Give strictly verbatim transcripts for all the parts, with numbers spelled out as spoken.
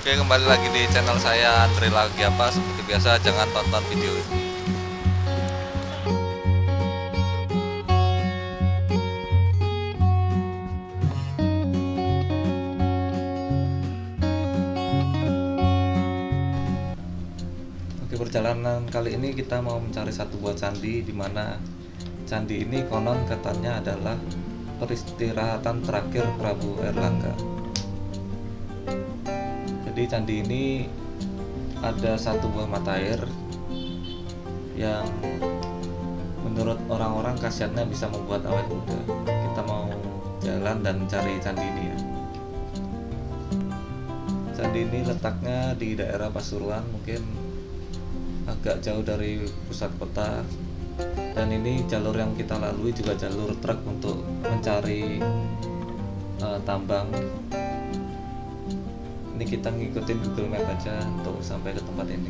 Oke, kembali lagi di channel saya, Andre lagi apa. Seperti biasa, jangan tonton video ini. Oke, perjalanan kali ini kita mau mencari satu buah candi, di mana candi ini konon katanya adalah peristirahatan terakhir Prabu Erlangga. Jadi candi ini ada satu buah mata air yang menurut orang-orang khasiatnya bisa membuat awet muda. Kita mau jalan dan cari candi ini ya. Candi ini letaknya di daerah Pasuruan, mungkin agak jauh dari pusat kota. Dan ini jalur yang kita lalui juga jalur truk untuk mencari uh, tambang. Ini kita ngikutin Google Map aja untuk sampai ke tempat ini.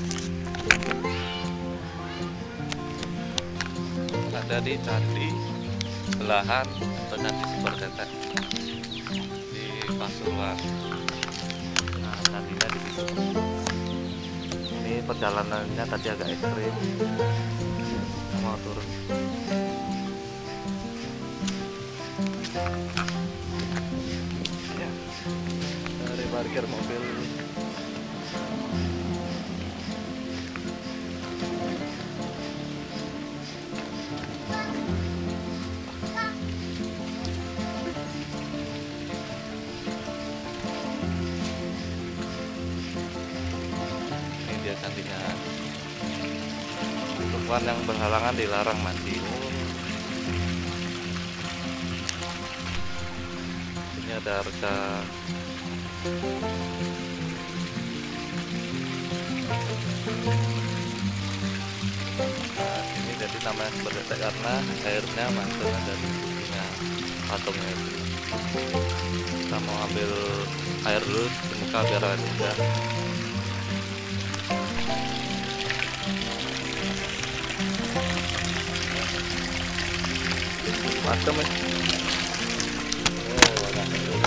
Ada di candi belahan dengan di Super Tetek di Pasuruan. Nah, candinya di situ. Ini perjalanannya tadi agak ekstrim. Mau turun. Ya, dari parkir mobil. Dia cantiknya. Perempuan yang berhalangan dilarang mandi. Ini ada harga. Nah, ini jadi namanya Super Tetek karena airnya masuknya dari buktinya patungnya itu. Kita mau ambil air dulu di muka biar awet muda. Macam ya. Oh,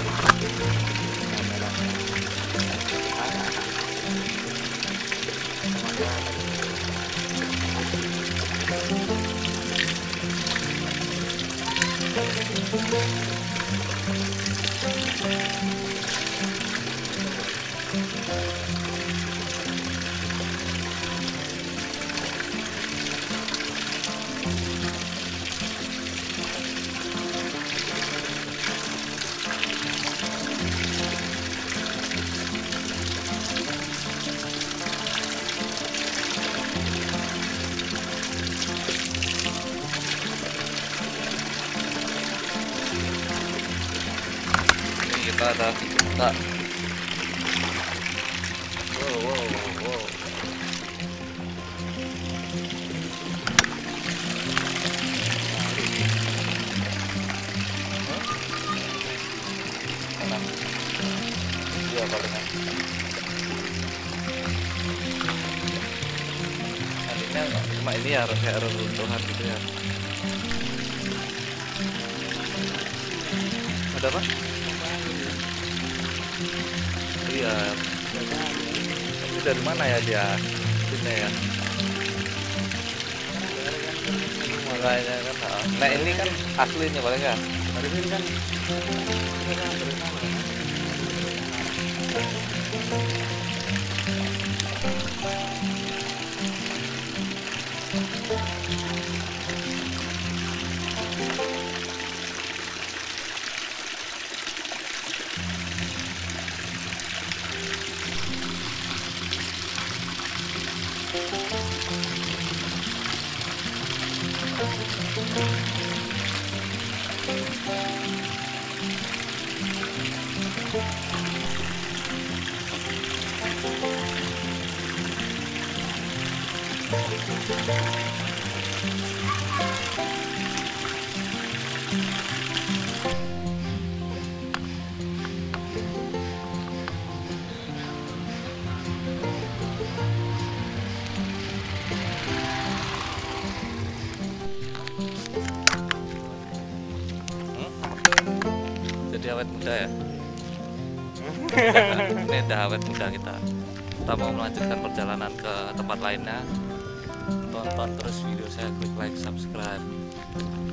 kita ada kita. Wow, wow, wow. Mana? Iya palingan. Nantinya cuma ini ya kayak runtuhan gitu ya. Ada apa? Iya. Ini dari mana ya dia? Sini ya. Makanya kan. Nah ini kan aslinya boleh nggak? Dari sini kan. Jadi awet muda ya. Ini udah awet muda kita. Kita mau melanjutkan perjalanan ke tempat lainnya. Tonton terus video saya, klik like, subscribe.